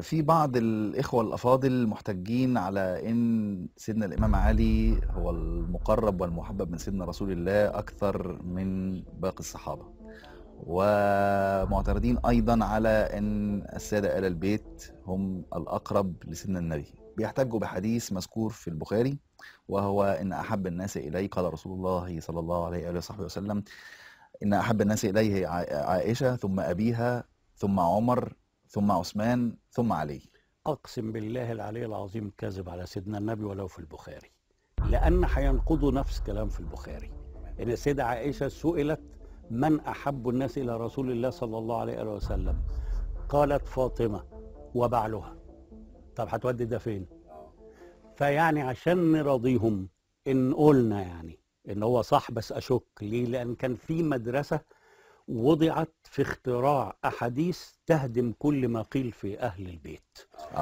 في بعض الإخوة الأفاضل محتجين على إن سيدنا الإمام علي هو المقرب والمحبب من سيدنا رسول الله أكثر من باقي الصحابة، ومعترضين أيضا على إن السادة آل البيت هم الأقرب لسيدنا النبي. بيحتجوا بحديث مذكور في البخاري، وهو إن أحب الناس إلي، قال رسول الله صلى الله عليه وآله وصحبه وسلم، إن أحب الناس إليه عائشة، ثم أبيها، ثم عمر، ثم عثمان، ثم علي. أقسم بالله العلي العظيم كذب على سيدنا النبي ولو في البخاري، لأن هينقضوا نفس كلام في البخاري. إن السيدة عائشة سئلت من أحب الناس إلى رسول الله صلى الله عليه وسلم، قالت فاطمة وبعلها. طب هتودي ده فين؟ فيعني عشان نراضيهم إن قلنا يعني إن هو صح، بس أشك ليه؟ لأن كان في مدرسة وضعت في اختراع أحاديث تهدم كل ما قيل في أهل البيت.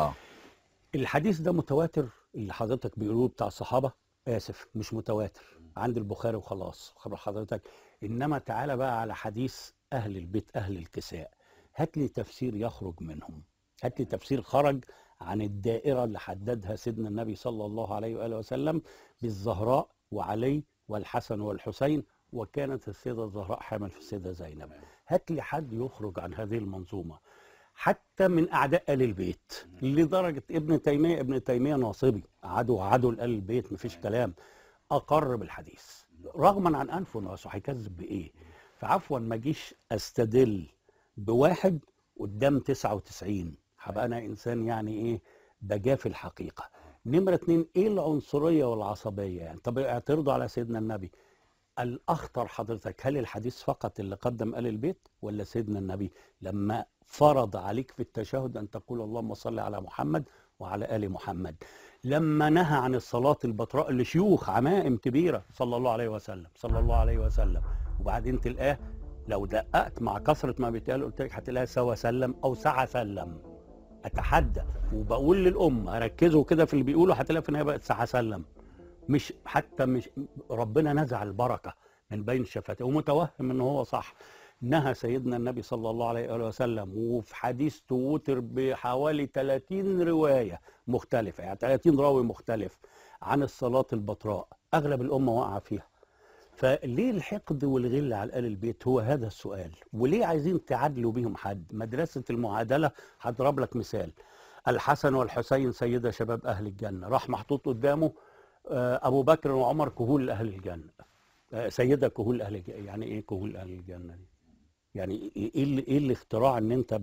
الحديث ده متواتر اللي حضرتك بيقولوه بتاع الصحابة؟ آسف، مش متواتر، عند البخاري وخلاص خبر حضرتك. إنما تعالى بقى على حديث أهل البيت أهل الكساء، هات لي تفسير يخرج منهم، هات لي تفسير خرج عن الدائرة اللي حددها سيدنا النبي صلى الله عليه وآله وسلم بالزهراء وعلي والحسن والحسين، وكانت السيدة الزهراء حامل في السيدة زينب. هات لي حد يخرج عن هذه المنظومة حتى من أعداء آل البيت، لدرجة ابن تيمية ناصبي، عدو لآل البيت، مفيش كلام، أقر بالحديث رغما عن أنفه نفسه. هيكذب بإيه؟ فعفوا ما جيش أستدل بواحد قدام 99، هبقى أنا إنسان يعني إيه، بجاف الحقيقة. نمرة 2، إيه العنصرية والعصبية يعني؟ طب اعترضوا على سيدنا النبي. الأخطر حضرتك، هل الحديث فقط اللي قدم آل البيت، ولا سيدنا النبي لما فرض عليك في التشهد أن تقول اللهم صل على محمد وعلى آل محمد، لما نهى عن الصلاة البطراء لشيوخ عمائم كبيرة صلى الله عليه وسلم صلى الله عليه وسلم، وبعدين تلقاه لو دققت مع كثرة ما بيتقال قلت لك هتلاقيها سوى سلم أو سعى سلم. أتحدى وبقول للأمة ركزوا كده في اللي بيقولوا، هتلاقي في النهاية بقت سعى سلم. مش حتى مش ربنا نزع البركة من بين شفتيه ومتوهم ان هو صح. نهى سيدنا النبي صلى الله عليه وآله وسلم، وفي حديث توتر بحوالي 30 رواية مختلفة، يعني 30 راوي مختلف، عن الصلاة البطراء، اغلب الامة واقعة فيها. فليه الحقد والغل على آل البيت؟ هو هذا السؤال. وليه عايزين تعادلوا بيهم حد؟ مدرسة المعادلة. هضرب لك مثال، الحسن والحسين سيدة شباب أهل الجنة، راح محطوط قدامه أبو بكر وعمر كهول أهل الجنة، سيدة كهول أهل الجنة. يعني إيه كهول أهل الجنة دي؟ يعني إيه الاختراع إن أنت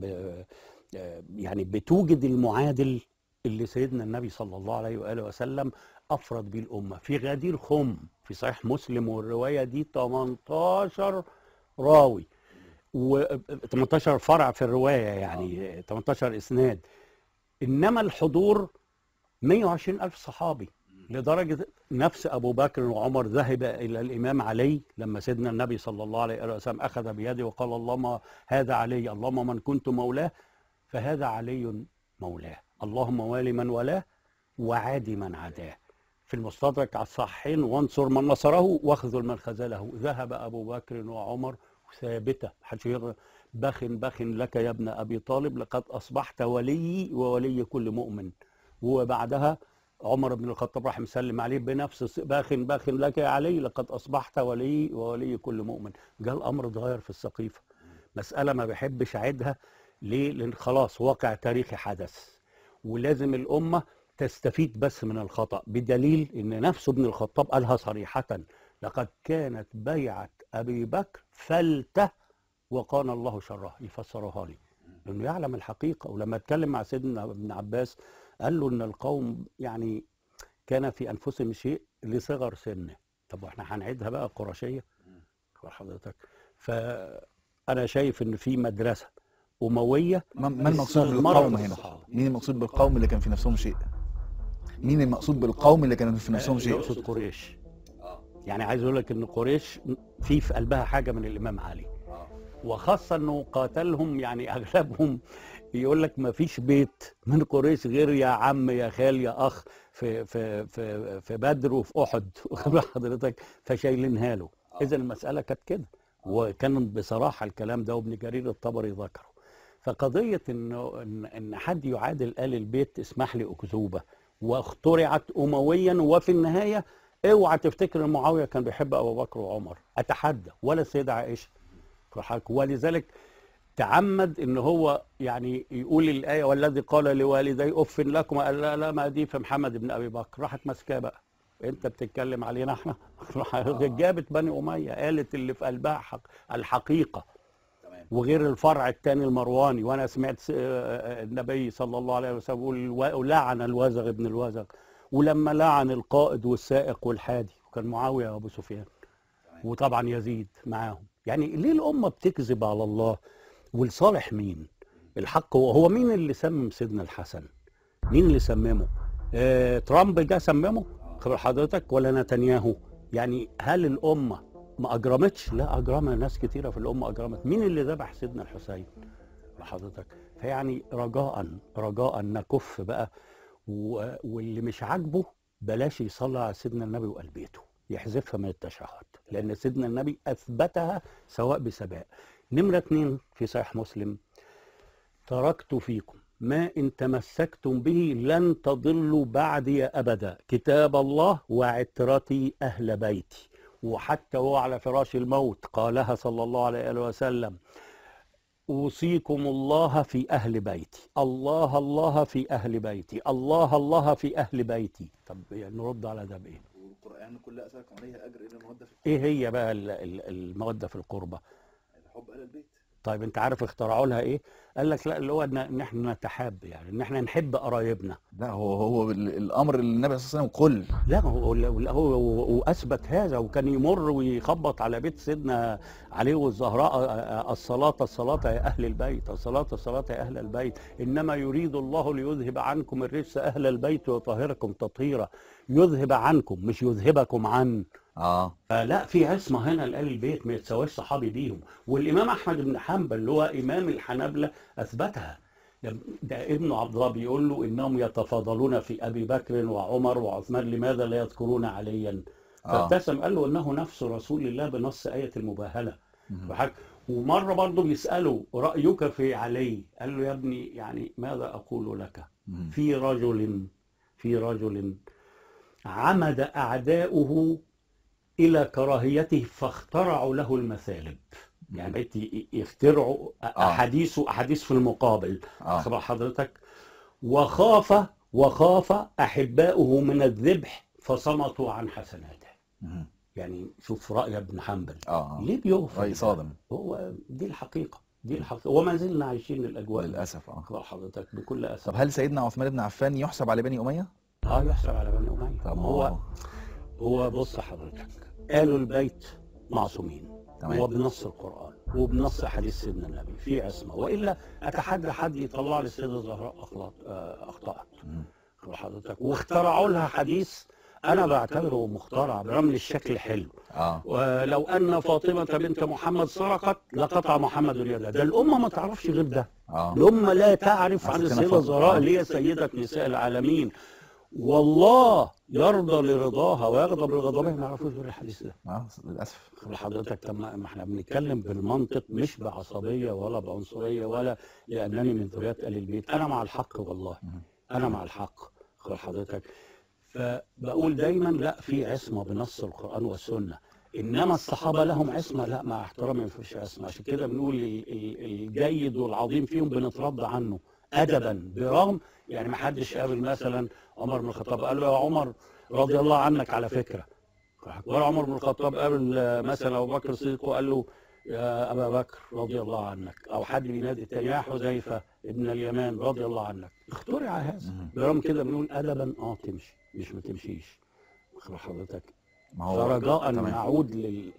يعني بتوجد المعادل اللي سيدنا النبي صلى الله عليه وآله وسلم أفرد به الأمة في غدير خم في صحيح مسلم، والرواية دي 18 راوي و18 فرع في الرواية، يعني 18 إسناد، إنما الحضور 120,000 صحابي. لدرجة نفس أبو بكر وعمر ذهب إلى الإمام علي لما سيدنا النبي صلى الله عليه وسلم أخذ بيده وقال اللهم هذا علي، اللهم من كنت مولاه فهذا علي مولاه، اللهم والي من والاه وعادي من عاداه. في المستدرك على الصحيحين، وانصر من نصره واخذل من خذله. ذهب أبو بكر وعمر ثابتة، بخ لك يا ابن أبي طالب، لقد أصبحت ولي وولي كل مؤمن. وبعدها عمر بن الخطاب راح مسلم عليه بنفس باخ لك يا علي، لقد أصبحت ولي وولي كل مؤمن. جاء الأمر اتغير في السقيفة. مسألة ما بحبش أعيدها، ليه؟ لأن خلاص واقع تاريخي حدث، ولازم الأمة تستفيد بس من الخطأ، بدليل أن نفسه ابن الخطاب قالها صريحة، لقد كانت بيعة أبي بكر فلتة وقال الله شرها. يفسرها لي لأنه يعلم الحقيقة. ولما اتكلم مع سيدنا ابن عباس قال له ان القوم يعني كان في انفسهم شيء لصغر سنه. طب واحنا هنعيدها بقى قرشيه حضرتك؟ فانا شايف ان في مدرسه امويه. ما المقصود بالقوم هنا؟ مين المقصود بالقوم اللي كان في نفسهم شيء؟ مين المقصود بالقوم اللي كانوا في نفسهم شيء؟ يقصد قريش. يعني عايز اقول لك ان قريش في قلبها حاجه من الامام علي، وخاصه انه قاتلهم، يعني اغلبهم يقول لك ما فيش بيت من قريش غير يا عم يا خال يا اخ في بدر وفي احد، واخد حضرتك، فشايلينها له. اذا المساله كانت كده، وكان بصراحه الكلام ده وابن جرير الطبري ذكره. فقضيه انه ان حد يعادل ال البيت، اسمح لي اكذوبه، واخترعت امويا، وفي النهايه اوعى تفتكر ان معاويه كان بيحب ابو بكر وعمر، اتحدى، ولا السيده عائشه. ولذلك تعمد ان هو يعني يقول الايه والذي قال لوالدي اف لكم، قال لا لا، ما دي في محمد بن ابي بكر، راحت ماسكاه بقى، انت بتتكلم علينا احنا. جابت بني اميه، قالت اللي في قلبها الحقيقه، وغير الفرع الثاني المرواني. وانا سمعت النبي صلى الله عليه وسلم يقول لعن الوازغ ابن الوازغ، ولما لعن القائد والسائق والحادي، وكان معاويه وابو سفيان وطبعا يزيد معاهم. يعني ليه الامه بتكذب على الله؟ ولصالح مين؟ الحق هو مين اللي سمم سيدنا الحسن؟ مين اللي سممه؟ ترامب جه سممه حضرتك ولا نتنياهو؟ يعني هل الامه ما اجرمتش؟ لا، اجرمها ناس كتيره في الامه اجرمت. مين اللي ذبح سيدنا الحسين حضرتك؟ فيعني رجاء نكف بقى، واللي مش عاجبه بلاش يصلي على سيدنا النبي وآل بيته، يحذفها من التشهد، لان سيدنا النبي اثبتها سواء بسباء. نمرة 2 في صحيح مسلم: تركت فيكم ما إن تمسكتم به لن تضلوا بعدي أبدا، كتاب الله وعترتي أهل بيتي. وحتى هو على فراش الموت قالها صلى الله عليه وسلم: أوصيكم الله في أهل بيتي، الله الله في أهل بيتي، الله الله في أهل بيتي. طب يعني نرد على ده بإيه؟ والقرآن كل أثركم عليها أجر إلا المودة في القربى. إيه هي بقى المودة في القربة؟ حب أهل البيت. طيب انت عارف اخترعوا لها ايه؟ قال لك لا، اللي هو ان احنا نتحاب، يعني ان احنا نحب قرايبنا. لا، هو الامر اللي النبي صلى الله عليه وسلم قل. لا، هو واثبت هذا، وكان يمر ويخبط على بيت سيدنا علي والزهراء: الصلاة الصلاة يا اهل البيت، الصلاة الصلاة يا اهل البيت، انما يريد الله ليذهب عنكم الرجس اهل البيت ويطهركم تطهيرا. يذهب عنكم مش يذهبكم عن. لا، في عصمه هنا لآل البيت ما يتساواش صحابي بيهم. والامام احمد بن حنبل اللي هو امام الحنابلة اثبتها. ده ابن عبد الله بيقول له: انهم يتفاضلون في ابي بكر وعمر وعثمان، لماذا لا يذكرون عليا؟ فابتسم قال له: انه نفس رسول الله بنص ايه المباهله. ومره برضه بيساله: رايك في علي؟ قال له: يا ابني يعني ماذا اقول لك؟ في رجل عمد اعداؤه الى كراهيته فاخترعوا له المثالب. يعني يخترعوا احاديث في المقابل. خبر حضرتك؟ وخاف احباؤه من الذبح فصمتوا عن حسناته. يعني شوف رأي ابن حنبل. ليه بيغفر؟ رأي صادم. هو دي الحقيقة، وما زلنا عايشين الاجواء للاسف. خبر حضرتك بكل اسف. طب هل سيدنا عثمان بن عفان يحسب على بني اميه؟ يحسب على بني اميه. طب هو بص حضرتك، آل البيت معصومين، وبنص القرآن وبنص حديث سيدنا النبي في عصمة، وإلا أتحدى حد يطلع لي السيدة الزهراء أخطأت حضرتك، واخترعوا لها حديث أنا بعتبره مخترع برغم الشكل حلو. ولو أن فاطمة بنت محمد سرقت لقطع محمد يدها. ده الأمة ما تعرفش غير ده. الأمة لا تعرف عن السيدة الزهراء اللي هي سيدة نساء العالمين، والله يرضى لرضاها ويغضب لغضبها. ما يعرفوش غير الحديث ده. للاسف. حضرتك ما احنا بنتكلم بالمنطق، مش بعصبيه ولا بعنصريه، ولا لانني من ذريات ال البيت. انا مع الحق والله، انا مع الحق حضرتك. فبقول دايما لا، في عصمه بنص القران والسنه. انما الصحابه لهم عصمه؟ لا، مع احترامي ما فيش عصمه. عشان كده بنقول الجيد والعظيم فيهم بنترضى عنه ادبا، برغم يعني ما حدش قابل مثلا عمر بن الخطاب قال له: يا عمر رضي الله عنك على فكره. ولا عمر بن الخطاب قابل مثلا ابو بكر الصديق وقال له: يا ابا بكر رضي الله عنك. او حد بينادي التاني: يا حذيفه ابن اليمان رضي الله عنك. اخترع هذا. برغم كده بنقول ادبا تمشي، مش ما تمشيش. حضرتك فرجاء نعود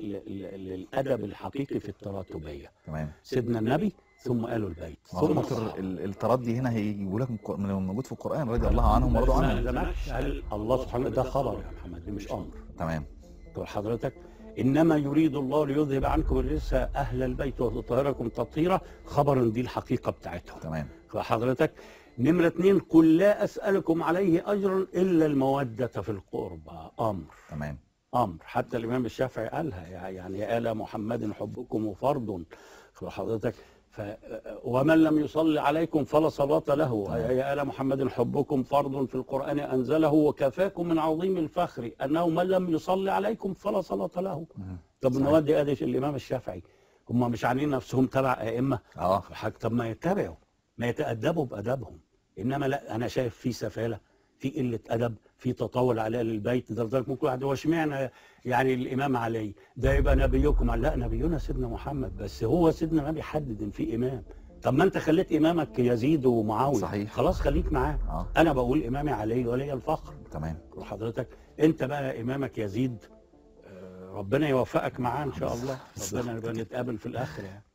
للادب الحقيقي في التراتبيه. سيدنا النبي ثم آل البيت ثم التردي هنا هيجيبوا لك موجود في القرآن: رضي الله عنهم ورضوا عنهم. الله سبحانه ده خبر يا محمد، مش امر. تمام. تقول حضرتك: انما يريد الله ليذهب عنكم الرجس اهل البيت ويطهركم تطهيرا. خبر دي الحقيقه بتاعتهم. تمام. فحضرتك نمره 2: قل لا اسالكم عليه اجرا الا الموده في القربى. امر. تمام. امر. حتى الامام الشافعي قالها: يعني يا آل محمد حبكم فرض. حضرتك ومن لم يصلي عليكم فلا صلاة له. يا آل محمد حبكم فرض في القرآن أنزله وكفاكم من عظيم الفخر أنه من لم يصلي عليكم فلا صلاة له. طب نودي أدي الإمام الشافعي، هم مش عاملين نفسهم تبع أئمة؟ طب ما يتبعوا، ما يتأدبوا بأدبهم. إنما لا، أنا شايف في سفالة، في قلة أدب، في تطاول على أهل البيت. لدرجة ممكن واحد هو اشمعنى يعني الإمام علي ده يبقى نبيكم؟ لا، نبينا سيدنا محمد، بس هو سيدنا النبي حدد إن في إمام. طب ما أنت خليت إمامك يزيد ومعاوية، صحيح، خلاص خليك معاه. أنا بقول إمامي علي ولي الفخر. تمام. وحضرتك أنت بقى إمامك يزيد، ربنا يوفقك معاه إن شاء الله. ربنا نبقى نتقابل في الآخر يعني.